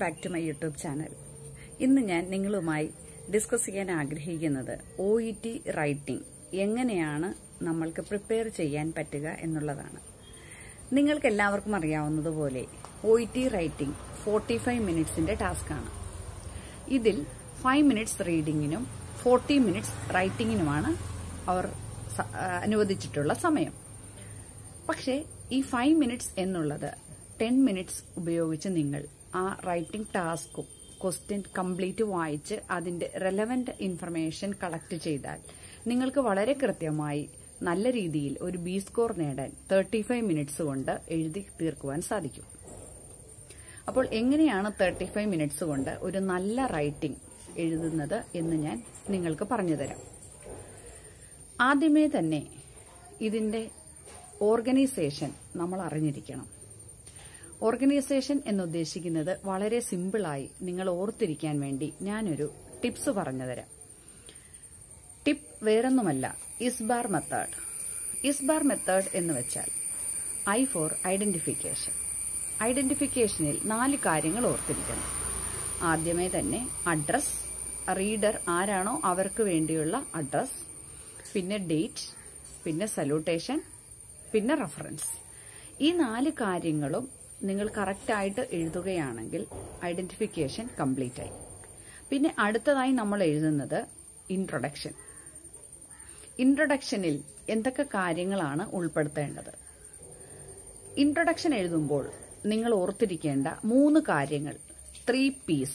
Back to my YouTube channel. ഇന്ന് ഞാൻ നിങ്ങളുമായി ഡിസ്കസ് ചെയ്യാൻ ആഗ്രഹിക്കുന്നത് OET റൈറ്റിംഗ് എങ്ങനെയാണ് നമ്മൾക്ക് പ്രിപ്പയർ ചെയ്യാൻ പറ്റുക എന്നുള്ളതാണ്. നിങ്ങൾക്ക് എല്ലാവർക്കും അറിയാവുന്നതുപോലെ OET റൈറ്റിംഗ് 45 മിനിറ്റ്സിന്റെ ടാസ്ക്കാണ്. ഇതിൽ 5 മിനിറ്റ്സ് റീഡിങ്ങിനും 40 മിനിറ്റ്സ് റൈറ്റിംഗിനുമാണ് അവർ അനുവദിച്ചിട്ടുള്ള സമയം. പക്ഷേ ഈ 5 മിനിറ്റ്സ് എന്നുള്ളത് 10 മിനിറ്റ്സ് ഉപയോഗിച്ച് നിങ്ങൾ ആ റൈറ്റിംഗ് ടാസ്കും ക്വസ്റ്റ്യൻ കംപ്ലീറ്റ് വായിച്ച് അതിന്റെ റെലവന്റ് ഇൻഫർമേഷൻ കളക്ട് ചെയ്താൽ നിങ്ങൾക്ക് വളരെ കൃത്യമായി നല്ല രീതിയിൽ ഒരു B സ്കോർ നേടാൻ 35 മിനിറ്റ്സ് കൊണ്ട് എഴുതി തീർക്കുവാൻ സാധിക്കും. അപ്പോൾ എങ്ങനെയാണ് 35 മിനിറ്റ്സ് കൊണ്ട് ഒരു നല്ല റൈറ്റിംഗ് എഴുതുന്നത് എന്ന് ഞാൻ നിങ്ങൾക്ക് പറഞ്ഞുതരാം. ആദ്യമേ തന്നെ ഇതിന്റെ ഓർഗനൈസേഷൻ നമ്മൾ അറിഞ്ഞിരിക്കണം. ഓർഗനൈസേഷൻ എന്നുദ്ദേശിക്കുന്നത് വളരെ സിമ്പിളായി നിങ്ങൾ ഓർത്തിരിക്കാൻ വേണ്ടി ഞാനൊരു ടിപ്സ് പറഞ്ഞുതരാം. ടിപ്പ് വേറൊന്നുമല്ല, ഇസ്ബാർ മെത്തേഡ്. ഇസ്ബാർ മെത്തേഡ് എന്ന് വെച്ചാൽ I ഫോർ ഐഡന്റിഫിക്കേഷൻ. ഐഡന്റിഫിക്കേഷനിൽ 4 കാര്യങ്ങൾ ഓർത്തിരിക്കണം. ആദ്യമേ തന്നെ അഡ്രസ്, റീഡർ ആരാണോ അവർക്ക് വേണ്ടിയുള്ള അഡ്രസ്, പിന്നെ ഡേറ്റ്, പിന്നെ സല്യൂട്ടേഷൻ, പിന്നെ റഫറൻസ്. ഈ 4 കാര്യങ്ങളും നിങ്ങൾ കറക്റ്റായിട്ട് എഴുതുകയാണെങ്കിൽ ഐഡന്റിഫിക്കേഷൻ കംപ്ലീറ്റ് ആയി. പിന്നെ അടുത്തതായി നമ്മൾ എഴുതുന്നത് ഇൻട്രൊഡക്ഷൻ. ഇൻട്രൊഡക്ഷനിൽ എന്തൊക്കെ കാര്യങ്ങളാണ് ഉൾപ്പെടുത്തേണ്ടത്? ഇൻട്രൊഡക്ഷൻ എഴുതുമ്പോൾ നിങ്ങൾ ഓർത്തിരിക്കേണ്ട 3 കാര്യങ്ങൾ, 3 P's.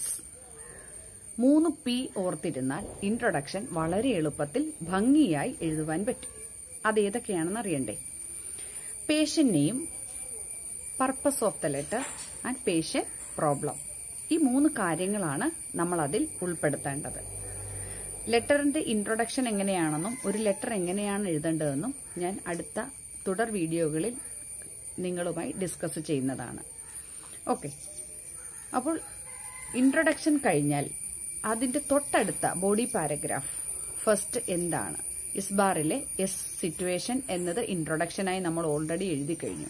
3 P ഓർത്തിരുന്നാൽ ഇൻട്രൊഡക്ഷൻ വളരെ എളുപ്പത്തിൽ ഭംഗിയായി എഴുതുവാൻ പറ്റും. അതേതൊക്കെയാണെന്ന് അറിയണ്ടേ? Patient name, purpose of the letter and patient problem. ഈ 3 കാര്യങ്ങളാണ് നമ്മൾ അതിൽ ഉൾപ്പെടുത്തേണ്ടത്. ലെറ്ററിന്റെ ഇൻട്രൊഡക്ഷൻ എങ്ങനെയാണെന്നും ഒരു ലെറ്റർ എങ്ങനെയാണ് എഴുതേണ്ടതെന്നും ഞാൻ അടുത്ത തുടർ വീഡിയോകളിൽ നിങ്ങളുമായി ഡിസ്കസ് ചെയ്യുന്നതാണ്. ഓക്കെ, അപ്പോൾ ഇൻട്രൊഡക്ഷൻ കഴിഞ്ഞാൽ അതിന്റെ തൊട്ടടുത്ത ബോഡി പാരഗ്രാഫ് ഫസ്റ്റ് എന്താണ്? ഇസ്ബാറിലെ സിറ്റുവേഷൻ എന്നത് ഇൻട്രൊഡക്ഷനായി നമ്മൾ ഓൾറെഡി എഴുതി കഴിഞ്ഞു.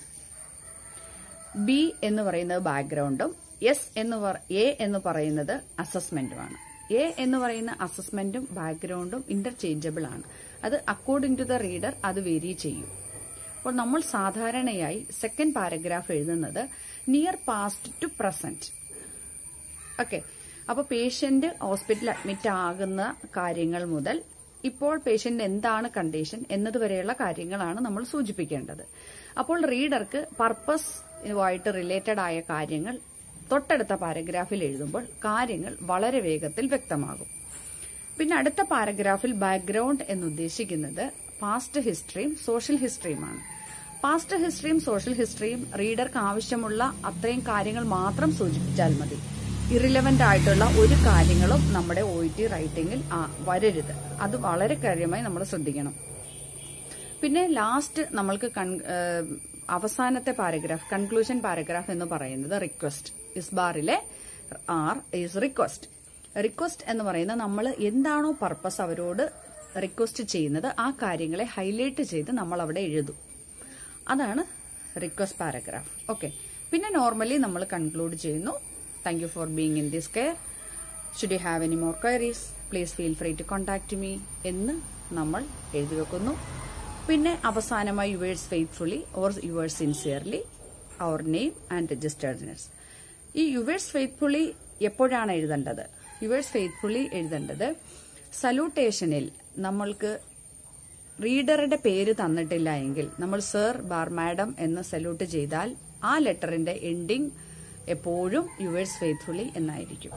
B എന്ന് പറയുന്നത് ബാക്ക്ഗ്രൗണ്ടും A എന്ന് പറയുന്നത് അസസ്മെന്റുമാണ്. A എന്ന് പറയുന്ന അസസ്മെന്റും ബാക്ക്ഗ്രൗണ്ടും ഇന്റർചേഞ്ചബിൾ ആണ്. അത് അക്കോർഡിംഗ് ടു ദ റീഡർ അത് വേരി ചെയ്യും. അപ്പോൾ നമ്മൾ സാധാരണയായി സെക്കൻഡ് പാരഗ്രാഫ് എഴുതുന്നത് near past to present. Okay, അപ്പൊ പേഷ്യന്റ് ഹോസ്പിറ്റലിൽ അഡ്മിറ്റ് ആകുന്ന കാര്യങ്ങൾ മുതൽ ഇപ്പോൾ പേഷ്യന്റ് എന്താണ് കണ്ടീഷൻ എന്നതുവരെയുള്ള കാര്യങ്ങളാണ് നമ്മൾ സൂചിപ്പിക്കേണ്ടത്. അപ്പോൾ റീഡർക്ക് പർപ്പസുമായിട്ട് റിലേറ്റഡ് ആയ കാര്യങ്ങൾ തൊട്ടടുത്ത പാരഗ്രാഫിൽ എഴുതുമ്പോൾ കാര്യങ്ങൾ വളരെ വേഗത്തിൽ വ്യക്തമാകും. പിന്നെ അടുത്ത പാരഗ്രാഫിൽ ബാക്ക്ഗ്രൗണ്ട് എന്നുദ്ദേശിക്കുന്നത് പാസ്റ്റ് ഹിസ്റ്ററിയും സോഷ്യൽ ഹിസ്റ്ററിയുമാണ്. പാസ്റ്റ് ഹിസ്റ്ററിയും സോഷ്യൽ ഹിസ്റ്ററിയും റീഡർക്ക് ആവശ്യമുള്ള അത്രയും കാര്യങ്ങൾ മാത്രം സൂചിപ്പിച്ചാൽ മതി. ഇറിലവന്റ് ആയിട്ടുള്ള ഒരു കാര്യങ്ങളും നമ്മുടെ OET റൈറ്റിംഗിൽ വരരുത്. അത് വളരെ കാര്യമായി നമ്മൾ ശ്രദ്ധിക്കണം. പിന്നെ ലാസ്റ്റ് നമ്മൾക്ക് അവസാനത്തെ പാരഗ്രാഫ്, കൺക്ലൂഷൻ പാരഗ്രാഫ് എന്ന് പറയുന്നത് റിക്വസ്റ്റ്. ഇസ്ബാറിലെ R ഈസ് റിക്വസ്റ്റ്. റിക്വസ്റ്റ് എന്ന് പറയുന്നത് നമ്മൾ എന്താണോ പർപ്പസ് അവരോട് റിക്വസ്റ്റ് ചെയ്യുന്നത് ആ കാര്യങ്ങളെ ഹൈലൈറ്റ് ചെയ്ത് നമ്മൾ അവിടെ എഴുതും. അതാണ് റിക്വസ്റ്റ് പാരഗ്രാഫ്. ഓക്കെ, പിന്നെ നോർമലി നമ്മൾ കൺക്ലൂഡ് ചെയ്യുന്നു. Thank you for being in this care. Should you have any more queries, please feel free to contact me എന്ന് നമ്മൾ എഴുതി വെക്കുന്നു. പിന്നെ അവസാനമായി yours faithfully or yours sincerely, our name and registered nurse. ഈ yours faithfully എപ്പോഴാണ് എഴുതേണ്ടത്? yours faithfully എഴുതേണ്ടത് സല്യൂട്ടേഷനിൽ നമ്മൾക്ക് റീഡറുടെ പേര് തന്നിട്ടില്ല എങ്കിൽ നമ്മൾ സർ, ബാർ, മാഡം എന്ന് സല്യൂട്ട് ചെയ്താൽ ആ ലെറ്ററിന്റെ എൻഡിങ് എപ്പോഴും യുവേഴ്സ് ഫെയ്ത്ത്ഫുള്ളി എന്നായിരിക്കും.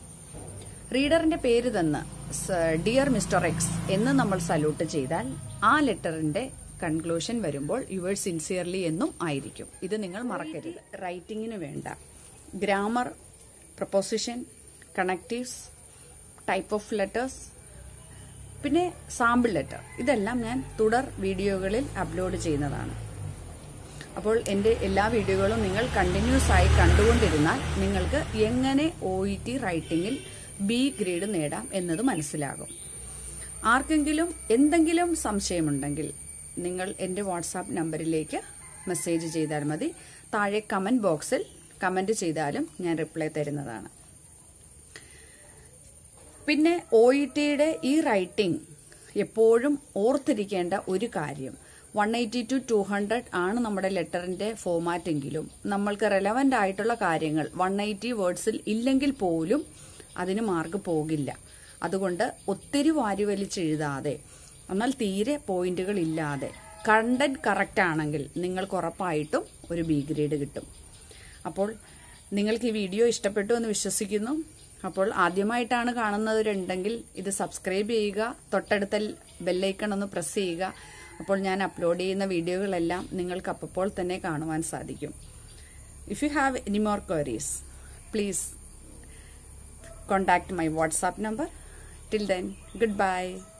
റീഡറിന്റെ പേര് തന്ന് ഡിയർ മിസ്റ്റർ എക്സ് എന്ന് നമ്മൾ സല്യൂട്ട് ചെയ്താൽ ആ ലെറ്ററിന്റെ കൺക്ലൂഷൻ വരുമ്പോൾ യുവേഴ്സ് സിൻസിയർലി എന്നും ആയിരിക്കും. ഇത് നിങ്ങൾ മറക്കരുത്. റൈറ്റിംഗിന് വേണ്ട grammar, proposition, connectives, type of letters, പിന്നെ സാമ്പിൾ ലെറ്റർ, ഇതെല്ലാം ഞാൻ തുടർ വീഡിയോകളിൽ അപ്ലോഡ് ചെയ്യുന്നതാണ്. അപ്പോൾ എന്റെ എല്ലാ വീഡിയോകളും നിങ്ങൾ കണ്ടിന്യൂസ് ആയി കണ്ടുകൊണ്ടിരുന്നാൽ നിങ്ങൾക്ക് എങ്ങനെ OET റൈറ്റിംഗിൽ B ഗ്രേഡ് നേടാം എന്നത് മനസ്സിലാകും. ആർക്കെങ്കിലും എന്തെങ്കിലും സംശയമുണ്ടെങ്കിൽ നിങ്ങൾ എന്റെ വാട്സാപ്പ് നമ്പറിലേക്ക് മെസ്സേജ് ചെയ്താൽ മതി. താഴെ കമന്റ് ബോക്സിൽ കമന്റ് ചെയ്താലും ഞാൻ റിപ്ലൈ തരുന്നതാണ്. പിന്നെ OETയുടെ ഈ റൈറ്റിംഗ് എപ്പോഴും ഓർത്തിരിക്കേണ്ട ഒരു കാര്യം, 180 to 200 ആണ് നമ്മുടെ ലെറ്ററിന്റെ ഫോമാറ്റ് എങ്കിലും നമ്മൾക്ക് റെലവന്റ് ആയിട്ടുള്ള കാര്യങ്ങൾ 180 വേർഡ്സിൽ ഇല്ലെങ്കിൽ പോലും അതിന് മാർക്ക് പോകില്ല. അതുകൊണ്ട് ഒത്തിരി വാരി വലിച്ചെഴുതാതെ, എന്നാൽ തീരെ പോയിന്റുകൾ ഇല്ലാതെ കണ്ടന്റ് കറക്റ്റ് ആണെങ്കിൽ നിങ്ങൾക്ക് ഉറപ്പായിട്ടും ഒരു B ഗ്രേഡ് കിട്ടും. അപ്പോൾ നിങ്ങൾക്ക് ഈ വീഡിയോ ഇഷ്ടപ്പെട്ടു എന്ന് വിശ്വസിക്കുന്നു. അപ്പോൾ ആദ്യമായിട്ടാണ് കാണുന്നവരുണ്ടെങ്കിൽ ഇത് സബ്സ്ക്രൈബ് ചെയ്യുക, തൊട്ടടുത്ത ബെല്ലൈക്കൺ ഒന്ന് പ്രസ് ചെയ്യുക. അപ്പോൾ ഞാൻ അപ്ലോഡ് ചെയ്യുന്ന വീഡിയോകളെല്ലാം നിങ്ങൾക്ക് അപ്പോൾ തന്നെ കാണുവാൻ സാധിക്കും. If you have any more queries, please contact my WhatsApp number. Till then, goodbye.